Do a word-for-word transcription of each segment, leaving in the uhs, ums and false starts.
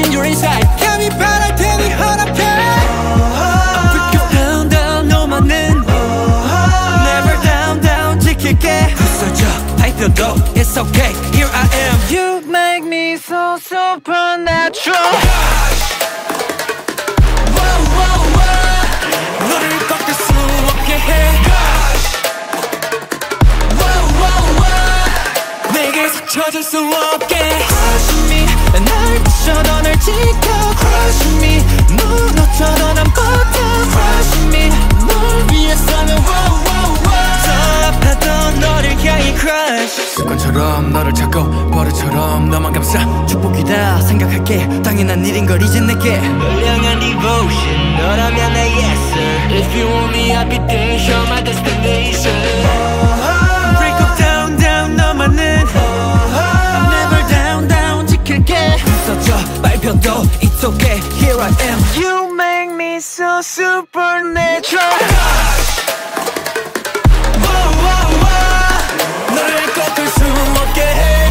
in your inside 감히 바랄 테니 허락해 I'll break you down down 너만은 Never down down 지킬게 부서져 밟혀도 it's okay here I am You make me so supernatural 너를 꺾을 수 없게 해 내게 스쳐질 수 없게 Crush me 날 부셔도 널 지켜 Crush me 무너져도 난 버텨 Crush me 널 위해서면 wow, wow, wow. 더 아파도 너를 향해 crush 습관처럼 너를 찾고 버릇처럼 너만 감싸 축복이다 생각할게 당연한 일인 걸 이제 내게 널 향한 devotion 너라면 내 yes sir If you want me I'll be there You're my destination Break up down down 너만은 Never down down 지킬게 부서져 밟혀도 it's okay here I am You make me so supernatural 너를 꺾을 수 없게 해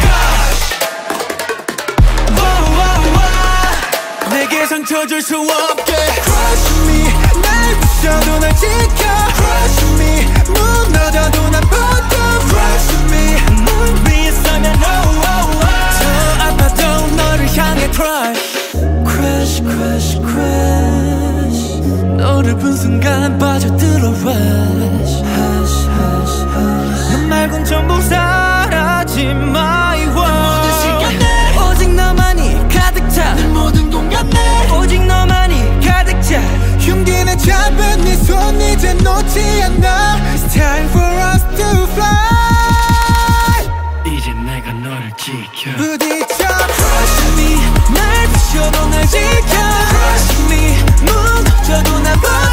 내게 상처 줄 수 없게 Crush me 날 부셔도 날 지켜 Crush me 무너져도 난 버텨 Crush me 널 위해서면 oh, oh, oh. 더 아파도 너를 향해 crush Crush crush crush 너를 본 순간 빠져들어 rush Hush hush hush 너 말곤 전부 사라지 my world 모든 시간에 오직 너만이 가득 차 내 모든 공간에 오직 너만이 가득 차 흉기는 잡은 네 손 이제 놓지 않아 It's time for us to fly 이제 내가 너를 지켜 부딪혀 Crush me 날 부셔도 날 지켜 Crush me 무너져도 난 버텨